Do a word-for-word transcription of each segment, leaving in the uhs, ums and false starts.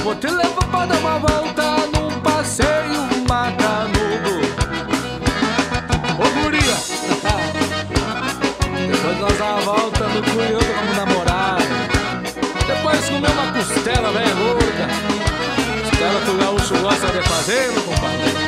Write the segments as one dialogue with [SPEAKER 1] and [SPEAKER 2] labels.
[SPEAKER 1] Vou te levar pra dar uma volta num passeio macanudo. Ô guria, depois nós dar uma volta no Cunhudo, vamos namorar. Depois comer uma costela bem louca. Costela que o gaúcho gosta de fazer, meu compadre.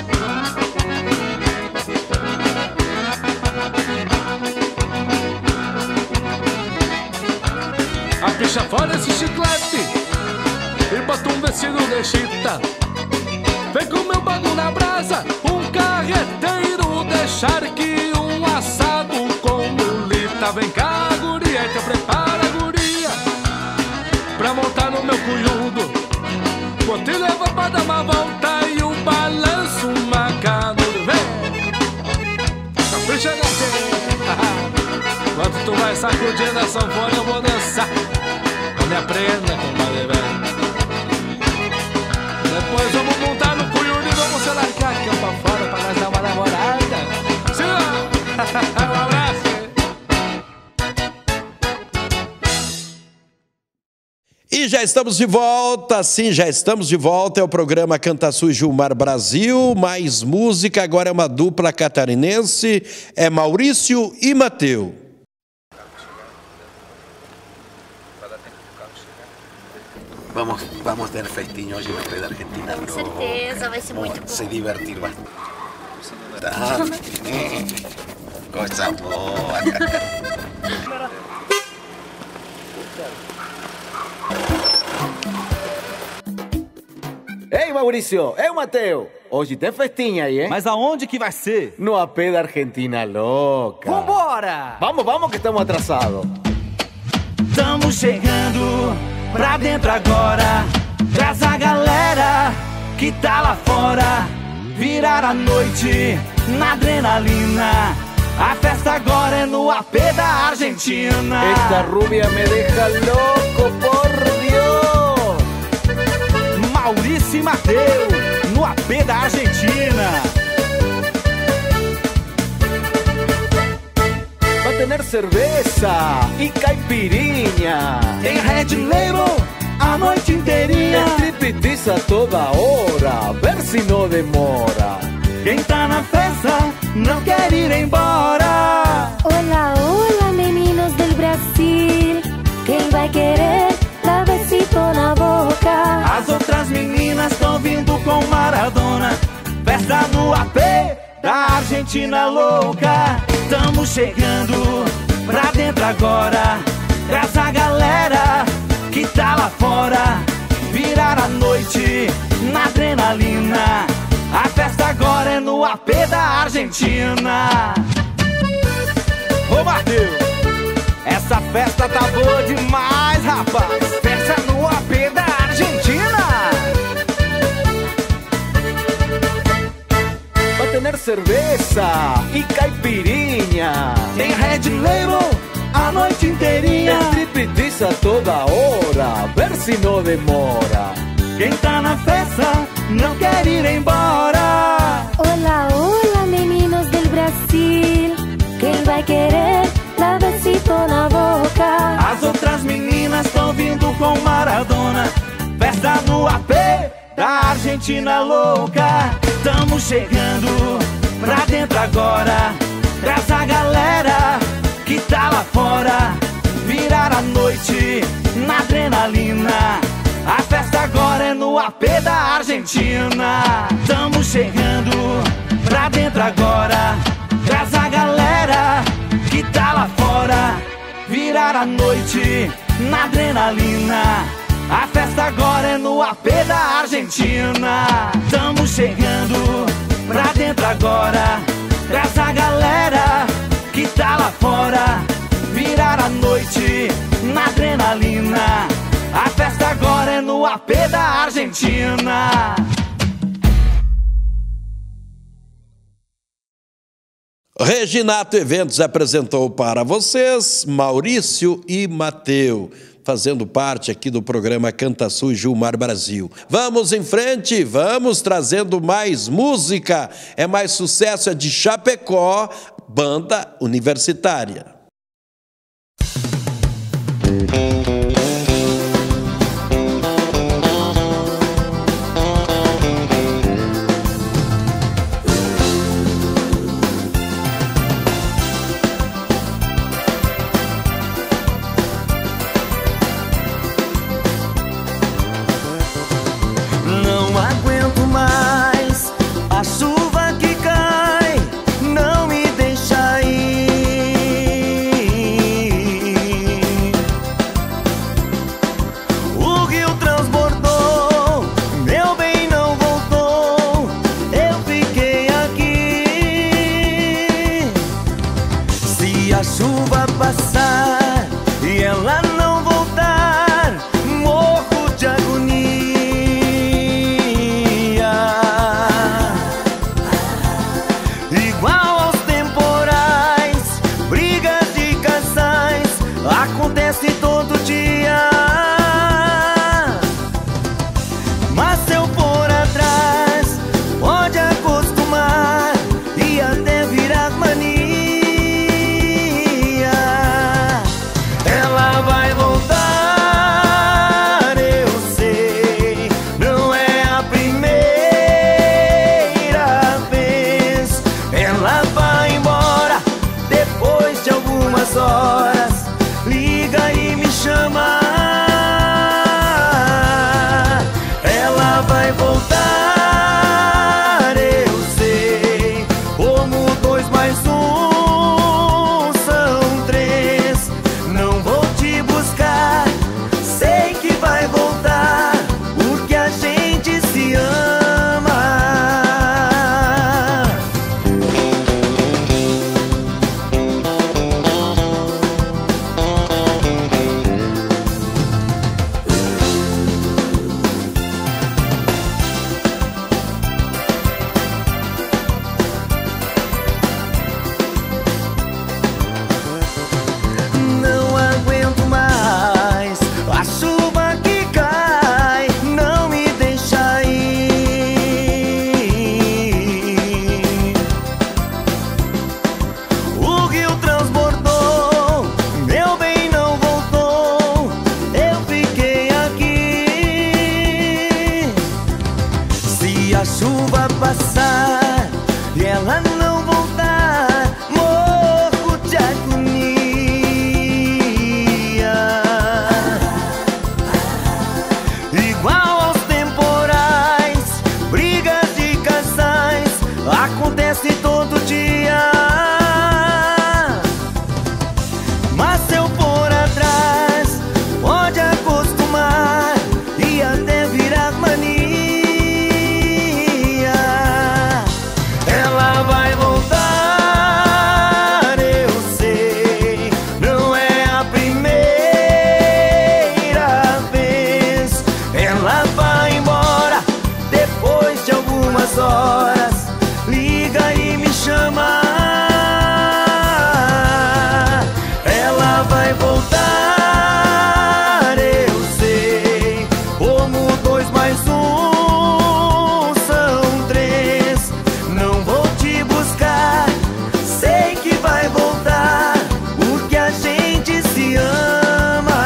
[SPEAKER 1] A picha fora esse chiclete e bota um vestido de chita. Vem com meu bagulho na brasa, um carreteiro de charque, um assado com mulita. Vem cá, guria, que prepara, guria, pra montar no meu cunhudo. Vou te levar pra dar uma volta e um balanço macanudo. Vem, capricha na enquanto tu vai sacudindo a sanfona, eu vou dançar. Não me aprenda, compadre, velho. Depois vamos montar no cunhudo e vamos se largar aqui pra fora pra nós dar uma namorada. Sim, um abraço.
[SPEAKER 2] E já estamos de volta, sim, já estamos de volta. É o programa Cantaçu e Gilmar Brasil. Mais música, agora é uma dupla catarinense. É Maurício e Mateu.
[SPEAKER 3] Vamos, vamos ter festinho hoje na Praia da Argentina.
[SPEAKER 4] Com certeza, vai ser muito
[SPEAKER 3] Vamos
[SPEAKER 4] bom.
[SPEAKER 3] se divertir bastante. Tá? Coisa boa.
[SPEAKER 5] Ei, Maurício, é o Mateu. Hoje tem festinha aí, hein?
[SPEAKER 6] Mas aonde que vai ser?
[SPEAKER 5] No A P da Argentina louca.
[SPEAKER 6] Vambora!
[SPEAKER 5] Vamos, vamos, que estamos atrasados.
[SPEAKER 6] Estamos chegando pra dentro agora. Traz a galera que tá lá fora. Virar a noite na adrenalina. A festa agora é no A P da Argentina.
[SPEAKER 5] Esta rubia me deja louco, por Dios.
[SPEAKER 6] Maurício e Mateu, no A P da Argentina.
[SPEAKER 5] Va a tener cerveza y caipirinha.
[SPEAKER 6] Tem Red Label a noite inteirinha.
[SPEAKER 5] Striptease a toda hora, ver se não demora.
[SPEAKER 6] Quem tá na festa não quer ir embora.
[SPEAKER 4] Hola, hola, meninos del Brasil. Quem vai querer dar besito na boca?
[SPEAKER 6] As outras meninas estão vindo com Maradona. Festa no A P da Argentina louca. Tamo chegando pra dentro agora. Traz a galera que tá lá fora. Virar a noite na adrenalina. A festa agora é no A P da Argentina. Ô Mateus, essa festa tá boa demais, rapaz. Festa no A P da Argentina.
[SPEAKER 5] Va a tener cerveza y caipirinha.
[SPEAKER 6] Tem Red Label a noite inteirinha.
[SPEAKER 5] Striptease a toda hora, ver se não demora.
[SPEAKER 6] Quem tá na festa não quer ir embora.
[SPEAKER 4] Hola, hola, meninos del Brasil. Quem vai querer dar besito na boca?
[SPEAKER 6] As outras meninas estão vindo com Maradona. Festa no A P da Argentina louca. Tamo chegando pra dentro agora. Traz a galera que tá lá fora. Virar a noite na adrenalina. A festa agora é no A P da Argentina. Tamo chegando pra dentro agora. Traz a galera que tá lá fora. Virar a noite na adrenalina. A festa agora é no A P da Argentina. Tamo chegando pra dentro agora. Traz a galera que tá lá fora. Virar a noite na adrenalina. A festa agora é no A P da Argentina.
[SPEAKER 2] Reginato Eventos apresentou para vocês Maurício e Mateu, fazendo parte aqui do programa Cantaçu e Gilmar Brasil. Vamos em frente, vamos trazendo mais música. É mais sucesso, é de Chapecó, Banda Universitária.
[SPEAKER 6] a chuva passar e ela não voltar, morro de agonia. Igual aos temporais, brigas de casais, acontece todo dia. Mas se eu for atrás, pode acostumar e até virar mania. Ela vai voltar, eu sei, não é a primeira vez. Ela vai embora depois de algumas horas, liga e me chama. Ela vai voltar, eu sei, como dois mais um são três. Não vou te buscar, sei que vai voltar, porque a gente se ama. Não aguento mais a chuva que cai, não me deixa ir. O rio transbordou, meu bem não voltou, eu fiquei aqui. Se a chuva passar e ela não voltar, morro de agonia. Igual aos temporais, brigas de casais, acontece todo dia. Mas se eu for atrás, pode acostumar e até virar mania. Ela vai voltar, eu sei, não é a primeira vez. Ela vai embora depois de algumas horas, liga e me chama. Ela vai voltar, eu sei, como dois mais um são três. Não vou te buscar, sei que vai voltar, porque a gente se ama.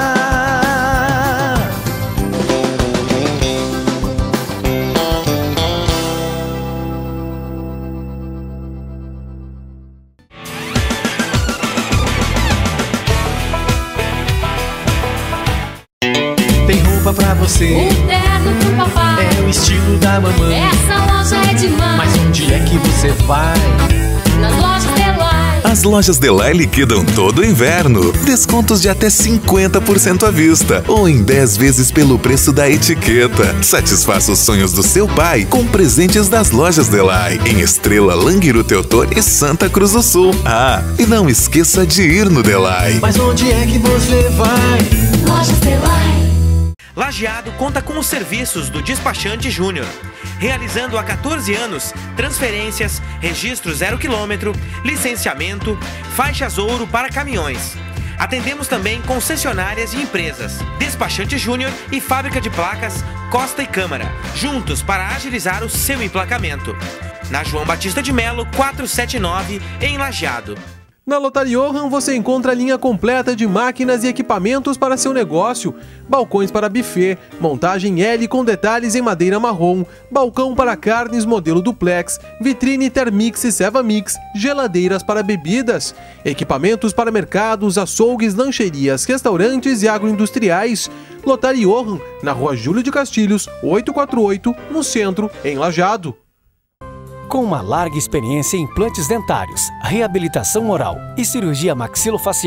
[SPEAKER 7] Tem roupa pra você,
[SPEAKER 4] O terno pro papai.
[SPEAKER 7] é o estilo da mamãe.
[SPEAKER 4] Essa loja é demais.
[SPEAKER 7] Mas onde é que você vai?
[SPEAKER 4] Nas lojas Delay.
[SPEAKER 8] As lojas Delay liquidam todo o inverno. Descontos de até cinquenta por cento à vista ou em dez vezes pelo preço da etiqueta. Satisfaça os sonhos do seu pai com presentes das lojas Delay em Estrela, Languiru, Teotônio e Santa Cruz do Sul. Ah, e não esqueça de ir no Delay.
[SPEAKER 7] Mas onde é que você vai?
[SPEAKER 4] Lojas Delay.
[SPEAKER 9] Lajeado conta com os serviços do Despachante Júnior, realizando há quatorze anos transferências, registro zero quilômetro, licenciamento, faixas ouro para caminhões. Atendemos também concessionárias e empresas, Despachante Júnior e Fábrica de Placas Costa e Câmara, juntos para agilizar o seu emplacamento. Na João Batista de Melo, quatrocentos e setenta e nove, em Lajeado.
[SPEAKER 10] Na Lotaria Johann você encontra a linha completa de máquinas e equipamentos para seu negócio, balcões para buffet, montagem L com detalhes em madeira marrom, balcão para carnes modelo duplex, vitrine Thermix e Sevamix, geladeiras para bebidas, equipamentos para mercados, açougues, lancherias, restaurantes e agroindustriais. Lotaria Johann, na Rua Júlio de Castilhos, oitocentos e quarenta e oito, no centro, em Lajeado.
[SPEAKER 11] Com uma larga experiência em implantes dentários, reabilitação oral e cirurgia maxilofacial,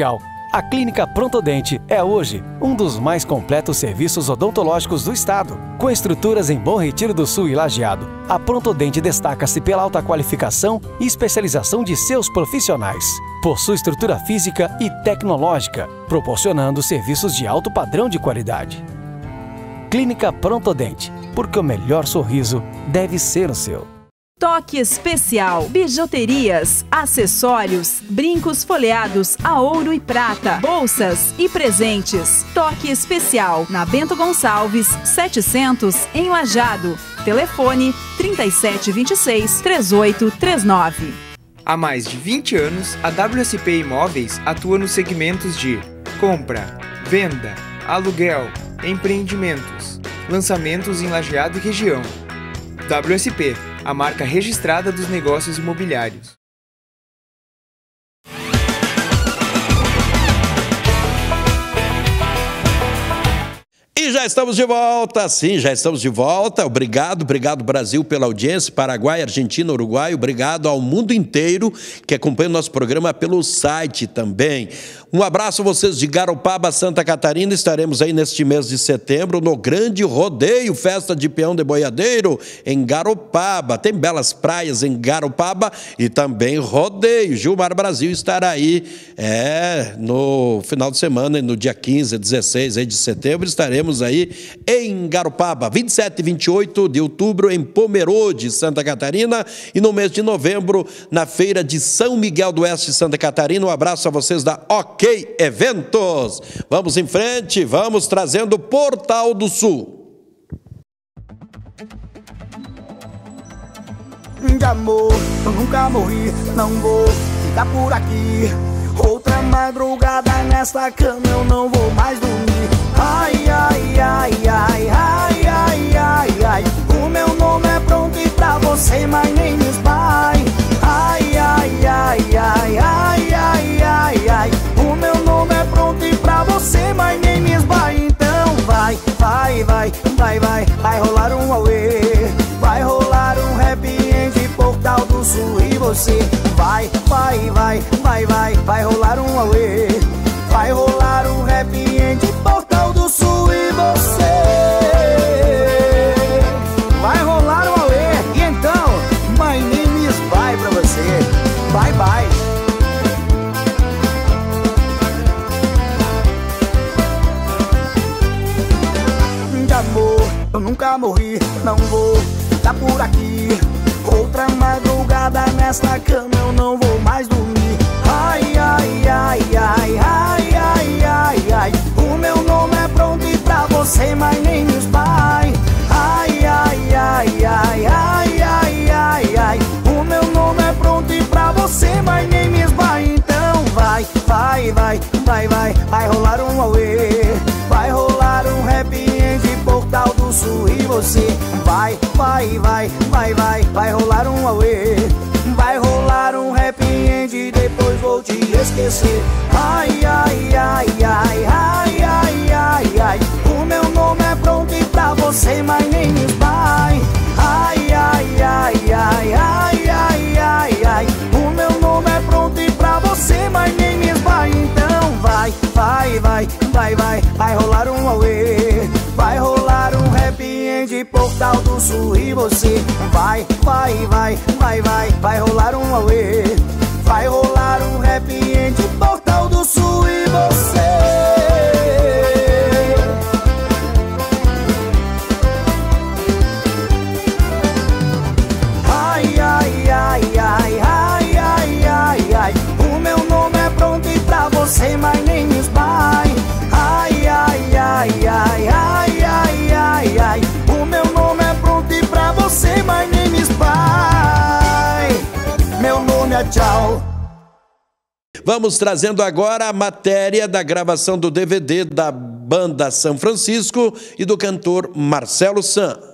[SPEAKER 11] A Clínica Prontodente é hoje um dos mais completos serviços odontológicos do estado. Com estruturas em Bom Retiro do Sul e Lajeado, a Prontodente destaca-se pela alta qualificação e especialização de seus profissionais. Possui estrutura física e tecnológica, proporcionando serviços de alto padrão de qualidade. Clínica Prontodente, porque o melhor sorriso deve ser o seu.
[SPEAKER 12] Toque especial, bijuterias, acessórios, brincos folheados a ouro e prata, bolsas e presentes. Toque especial na Bento Gonçalves, setecentos, em Lajeado. Telefone trinta e sete vinte e seis, trinta e oito trinta e nove.
[SPEAKER 13] Há mais de vinte anos, a W S P Imóveis atua nos segmentos de compra, venda, aluguel, empreendimentos, lançamentos em Lajeado e região. W S P, a marca registrada dos negócios imobiliários.
[SPEAKER 2] E já estamos de volta, sim, já estamos de volta. Obrigado, obrigado Brasil pela audiência, Paraguai, Argentina, Uruguai, obrigado ao mundo inteiro que acompanha o nosso programa pelo site também. Um abraço a vocês de Garopaba, Santa Catarina. Estaremos aí neste mês de setembro no grande rodeio, festa de peão de boiadeiro em Garopaba. Tem belas praias em Garopaba e também rodeio. Gilmar Brasil estará aí é, no final de semana, no dia quinze, dezesseis aí de setembro, estaremos aí em Garopaba, vinte e sete e vinte e oito de outubro em Pomerode, Santa Catarina, e no mês de novembro na feira de São Miguel do Oeste, Santa Catarina. Um abraço a vocês da OK Eventos. Vamos em frente, vamos trazendo Portal do Sul.
[SPEAKER 6] De amor, eu nunca morri, não vou ficar por aqui. Outra madrugada nesta cama eu não vou mais dormir. Ai, ai, ai, ai, ai, ai, ai, ai. O meu nome é pronto e pra você, mas nem me vai. Ai, ai, ai, ai, ai, ai, ai, ai. O meu nome é pronto e pra você, mas nem me vai. Então vai, vai, vai, vai, vai, vai rolar um auê. Vai rolar um happy end Portal do Sul e você. Vai, vai, vai, vai, vai, vai rolar um auê. Vai rolar um happy end Portal do Sul e você. Vai rolar um auê. E então, my name is vai pra você. Bye, bye. De amor, eu nunca morri, não vou ficar por aqui. Outra madrugada nesta cama eu não vou mais dormir. Ai, ai, ai, ai, ai, ai, ai, ai. O meu nome é pronto e pra você, mas nem me vai. Ai, ai, ai, ai, ai, ai, ai, ai. O meu nome é pronto e pra você, mas nem me vai. Então vai, vai, vai, vai, vai, vai rolar um auê. Vai rolar um happy end Portal do Sul e você. Vai, vai, vai, vai, vai, vai rolar um auê. Vai rolar um happy end, depois vou te esquecer. Ai, ai, ai, ai, ai, ai, ai, ai. O meu nome é pronto e pra você, mas nem me vai. Ai, ai, ai, ai, ai, ai, ai, ai. O meu nome é pronto e pra você, mas nem me vai. Então vai, vai, vai, vai, vai, vai rolar um auê. Vai rolar um happy end Portal do Sul e você. Vai, vai, vai, vai, vai, vai rolar um auê. Vai rolar um happy end Portal do Sul e você. Ai, ai, ai, ai, ai, ai, ai, ai. O meu nome é pronto e pra você, mas nem me vai. Ai, ai, ai, ai, ai, ai, ai, ai. O meu nome é pronto e pra você, mas nem me vai. Meu nome é tchau.
[SPEAKER 2] Vamos trazendo agora a matéria da gravação do D V D da banda São Francisco e do cantor Marcelo San.